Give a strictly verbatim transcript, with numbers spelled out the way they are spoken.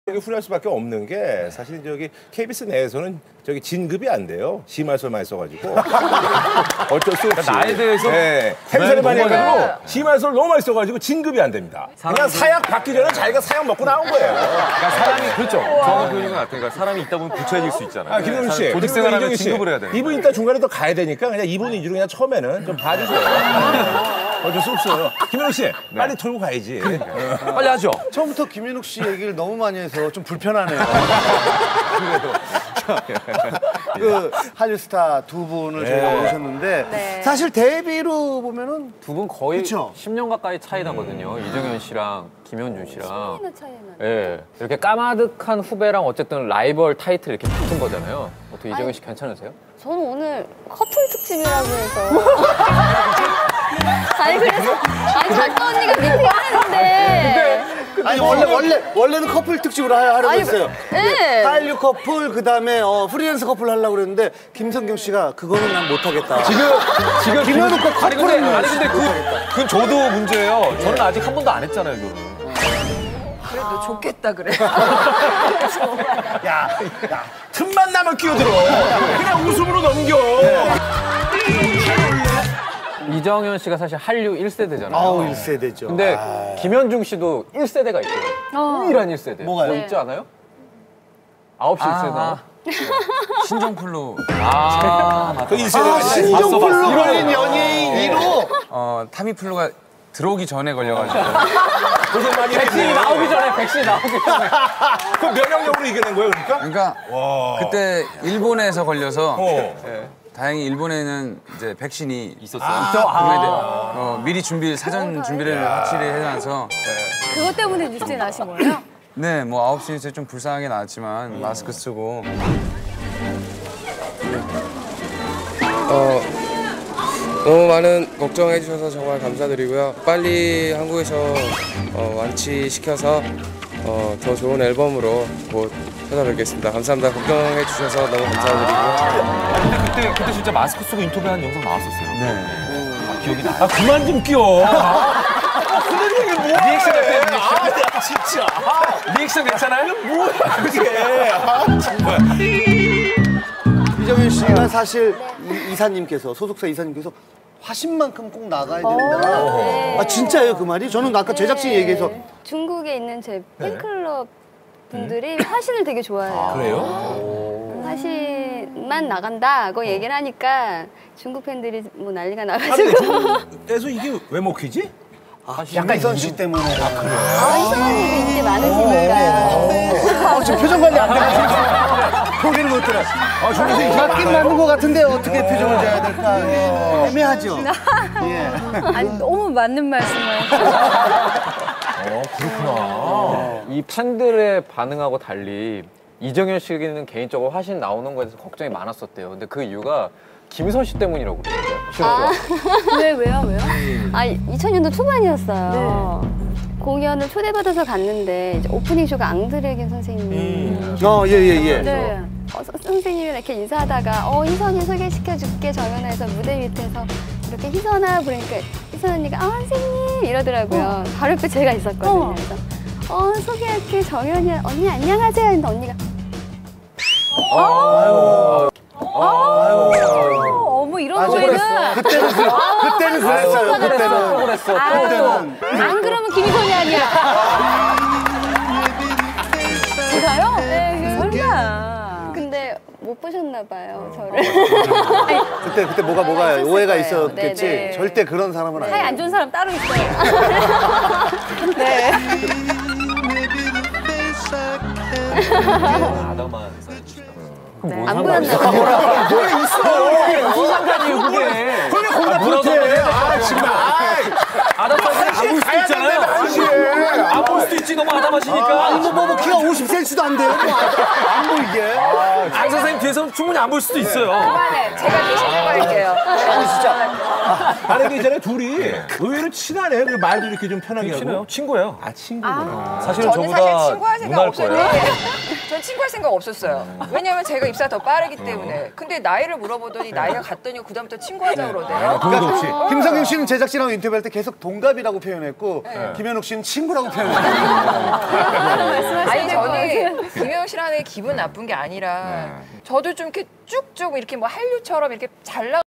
여기 후회할 수밖에 없는 게 사실 저기 케이비에스 내에서는 저기 진급이 안 돼요. 심할서 많이 써가지고 어쩔 수 없이 나에 대해서 네. 행사를 많이 해가지고 심할서를 너무 많이 써가지고 진급이 안 됩니다. 그냥 사약 받기 전에 자기가 사약 먹고 나온 거예요. 그러니까 사람이 그렇죠. 정확한 표현인 것 같아요. 그러니까 사람이 있다 보면 부처해질 수 있잖아요. 아, 김영훈 씨, 조직 생활하면 진급을 해야 돼요. 이분 이따 중간에 또 가야 되니까 그냥 이분 위주로 그냥 처음에는 좀 봐주세요. 어쩔 수 없어요. 김현욱 씨, 네. 빨리 털고 가야지. 어. 빨리 하죠. 처음부터 김현욱 씨 얘기를 너무 많이 해서 좀 불편하네요. 그 한류 스타 두 분을 네. 저희가 모셨는데 네. 사실 데뷔로 보면은 두 분 거의 그쵸? 십 년 가까이 차이 나거든요. 음. 이정현 씨랑 김현준 씨랑. 십 년의 차이는. 예. 이렇게 까마득한 후배랑 어쨌든 라이벌 타이틀 이렇게 붙은 거잖아요. 어떻게 이정현 씨 괜찮으세요? 저는 오늘 커플 특집이라고 해서. 아니 그래서 아니 작가 언니가 미팅하는데. 아니 원래 원래 원래는 커플 특집으로 하- 하려고 아니, 했어요. 네. 한류 커플 그다음에 어, 프리랜서 커플 하려고 그랬는데 김성경 씨가 그거는 난 못하겠다. 지금 지금 김현욱과 아니 근데 커플은 아니 근데 그 그건 저도 문제예요. 저는 아직 한 번도 안 했잖아요, 결혼. 그래도 좋겠다 그래. 야, 야, 틈만 나면 끼어들어. 그냥 웃음으로 넘겨. 이정현 씨가 사실 한류 일 세대잖아요. 아우 일 세대죠. 근데 아. 김현중 씨도 일 세대가 있대요. 어. 유일한 일 세대. 뭐가요? 뭐 있지 않아요? 아홉 시 일 세대. 아. 신종플루. 아, 맞다. 그 일 세대가 아, 신종플루 봤어. 걸린 연예인 일 호. 어, 타미플루가 들어오기 전에 걸려가지고. 고생 많이 백신이 했네. 나오기 전에 백신이 나오기 전에. 그럼 면역력으로 이겨낸 거예요, 그러니까? 그러니까 와. 그때 일본에서 걸려서 어. 다행히 일본에는 이제 백신이 있었어요. 아, 어, 미리 준비 사전 준비를 확실히 해놔서 그것 때문에 뉴스에 나신 거예요? 네, 뭐 아홉 시 뉴스에 좀 불쌍하게 나왔지만 마스크 쓰고 어, 너무 많은 걱정해 주셔서 정말 감사드리고요. 빨리 한국에서 어, 완치시켜서 어, 더 좋은 앨범으로 곧 찾아뵙겠습니다. 감사합니다. 걱정해 주셔서 너무 감사드리고요. 근데 그때 그때 진짜 마스크 쓰고 인터뷰한 영상 나왔었어요. 네. 아, 기억이 나. 아, 그만 좀 끼워. 그런 얘기 뭐야? 리액션 어때요, 리액션? 아, 야, 진짜. 아, 리액션 괜찮아요? 뭐야, 그게. 아, 정말. 이정현 씨가 사실 이, 이사님께서 소속사 이사님께서 화신만큼 꼭 나가야 된다. 어, 네. 아 진짜예요 그 말이? 저는 아까 제작진 네. 얘기해서 중국에 있는 제 팬클럽 분들이 화신을 되게 좋아해요. 그래요? 화신만 나간다고 얘기를 하니까 중국 팬들이 뭐 난리가 아니, 나가지고. 그래서 이게 왜 먹히지? 아, 약간 이선 씨 때문에. 아, 희선 언니도 인기 많으시니까. 아, 지금 표정 관리 안 돼가지고 포기를 못 들어. 아, 중국에 맞긴 맞는 것 같은데 어떻게 표정을 줘야 될까? 예. 애매하죠. 예. 아니, 너무 맞는 말씀을. 어, 그렇구나. 이 팬들의 반응하고 달리 이정현 씨는 개인적으로 화신 나오는 거에 대해서 걱정이 많았었대요. 근데 그 이유가 김선 씨 때문이라고 그러더라고요. 아. 왜, 왜요, 왜요? 아, 이천 년도 초반이었어요. 공연을 초대받아서 갔는데 이제 오프닝 쇼가 앙드레겐 선생님이 어, 예, 예, 예. 네. 어, 서- 선생님이 이렇게 인사하다가 어 희선이 소개시켜줄게 정연아에서 무대 밑에서 이렇게 희선아 그러니까 희선 언니가 아 선생님 이러더라고요. 바로 옆에 제가 있었거든요. 그래서 어 소개할게 정연이 언니 안녕하세요 했는데 언니가 어머, 이런 거에는. 그때는, 그, 그때는 그랬어요. 그때는. 그랬어. 그때는. 안 그러면 김희선이 아니야. 제가요? 네, 설마. 근데 못 보셨나 봐요 저를. 그때, 그때 뭐가, 뭐가 있었을 오해가 거예요. 있었겠지. 네네. 절대 그런 사람은 사이 아니에요. 안 좋은 사람 따로 있어요. 네. 아담한 안 보였나 봐요. 뭐야, 있어. 무슨 상관이에요, 그게? 그게 거기다 그렇대. 아, 정말. 아담한 사람 안볼 수도 있잖아요. 안 볼 수도 있지, 너무 아담하시니까. 아니, 뭐, 뭐, 뭐, 키가 오십 센티미터도 안 돼요. 뭐, 안 보이게. 안 선생님 뒤에서는 충분히 안 볼 수도 있어요. 제가 대신 해볼게요. 아니, 진짜. 아니, 근데 있잖아요, 둘이 의외로 친하네. 그 말도 이렇게 좀 편하게 하고. 친해요? 친구예요. 아, 친구구나. 사실은 저는 저보다 사실 친구할 생각 문화일 없어요. 거예요. 전 친구할 생각 없었어요. 왜냐면 제가 입사가 더 빠르기 때문에. 근데 나이를 물어보더니 나이가 같더니 그다음부터 친구하자고 그러네요. 동도 없이. 김성경 씨는 제작진하고 인터뷰할 때 계속 동갑이라고 표현했고 김현욱 씨는 친구라고 표현했고 아니 저는 김혜영 씨라는 게 기분 나쁜 게 아니라 저도 좀 이렇게 쭉쭉 이렇게 뭐 한류처럼 이렇게 잘 나.